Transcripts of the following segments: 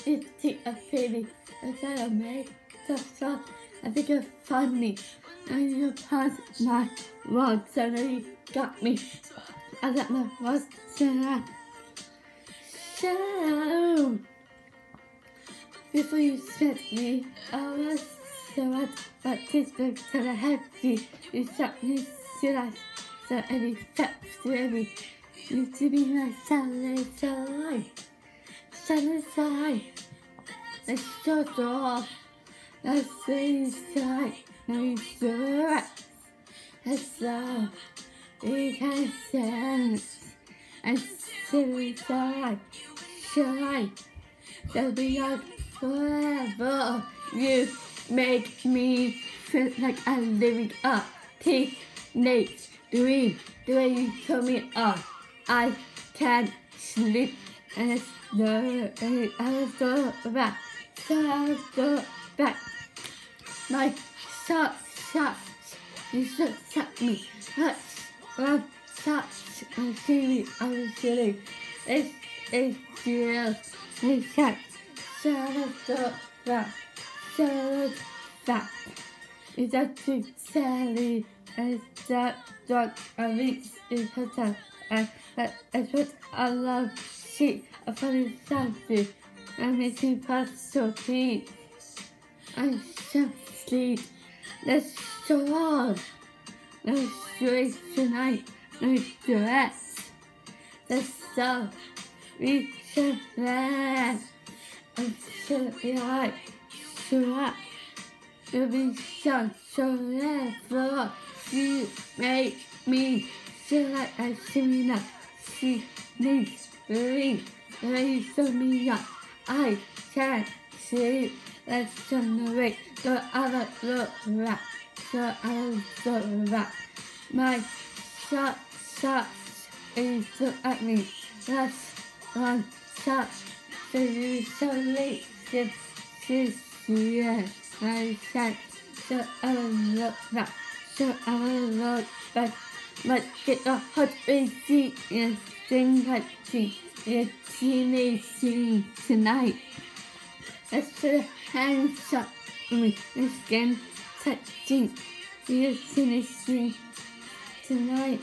It's a feeling that I made so far. I think it's funny. And you passed my words, so you got me. I got my words tonight. So, before you set me, I was so much but this book that I had to. You shot me so so every step to every. You to be my Saturday light. Saturday light. Let's shut off. Let's see inside. Now you sure. That's all we can sense. And silly side. Shine. They'll be young forever. You make me feel like I'm living a teenage dream. The way you turn me on, I can't sleep. And it's I'll go back. So I'll go back. My shots. You should shut me. One shots. I'm silly. It's real. It's shut. So I'll go back. So back. It's actually Sally. And that dog I reach is her time. And that's what I love. She a funny something. I'm missing past so deep. I shall sleep. Let's go on. No sleep tonight. No dress. Let's go. We shall laugh. I'm so high. So up. You'll be so forever. You make me feel like I see me now. She needs believe. The way you show me up. I can't sleep. Let's turn away. So I look back. So I look back. My shots is so at me. That's one shot. So you so late. She's here. My shot. So I look back. So I look back. But get a hot baby and sing like a teenage scene tonight. Let's put a hands up on me and skin touching a teenage scene tonight.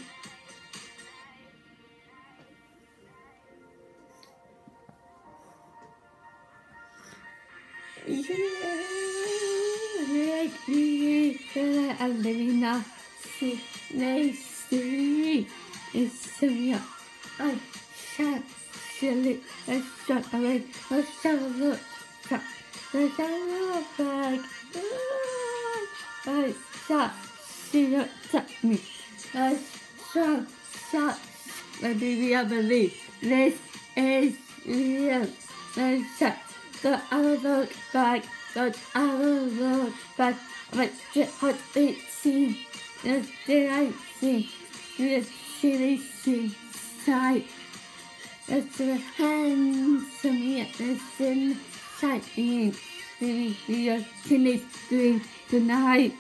Make me feel like I'm living a teenage scene. It's so young. I can't feel it. Let's shut away. Let's shut look back. Let's look back. I shot. She looked at me. Let's shut. Maybe I believe this is real. Let's shut. So I will look back. But I will look back. But the hot beat scene. The daylight scene. The silly scene. Side. Let's do a hands to me at the sin side. Maybe we are teenage doing tonight.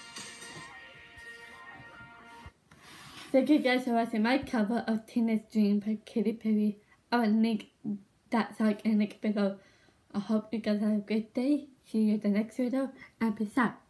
Thank you guys for watching my cover of Teenage Dream by Katy Perry. I will link that song in the link below. I hope you guys have a great day. See you in the next video and peace out.